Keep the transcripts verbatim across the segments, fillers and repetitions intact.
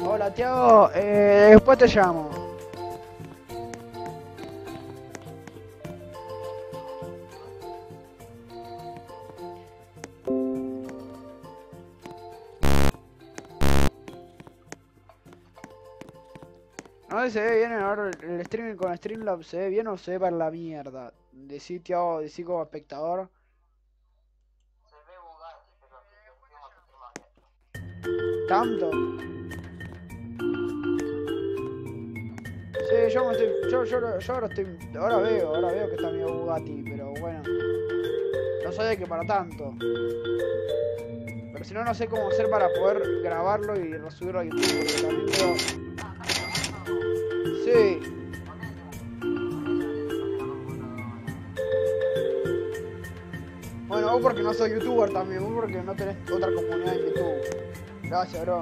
Hola, Tiago. Eh, después te llamo. No sé si se ve bien ahora el streaming con Streamlabs. ¿Se ve bien o se ve para la mierda? Decí, Tiago, decí como espectador. ¿Tanto? Sí, yo me estoy. Yo, yo, yo ahora estoy. Ahora veo, ahora veo que está medio Bugatti, pero bueno. No sabía que para tanto. Pero si no, no sé cómo hacer para poder grabarlo y resubirlo a YouTube. Porque también quiero. Sí. Bueno, vos porque no soy youtuber también, vos porque no tenés otra comunidad en YouTube. Gracias, bro.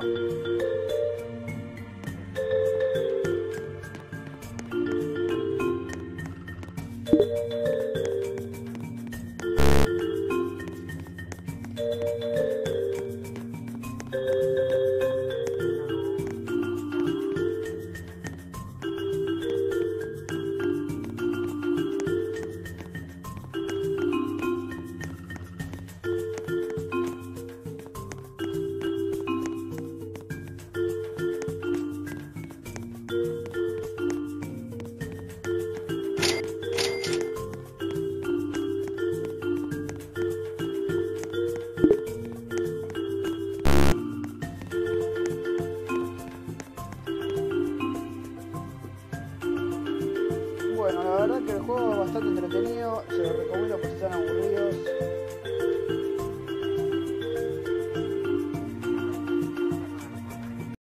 Bueno, la verdad que el juego es bastante entretenido, se lo recomiendo.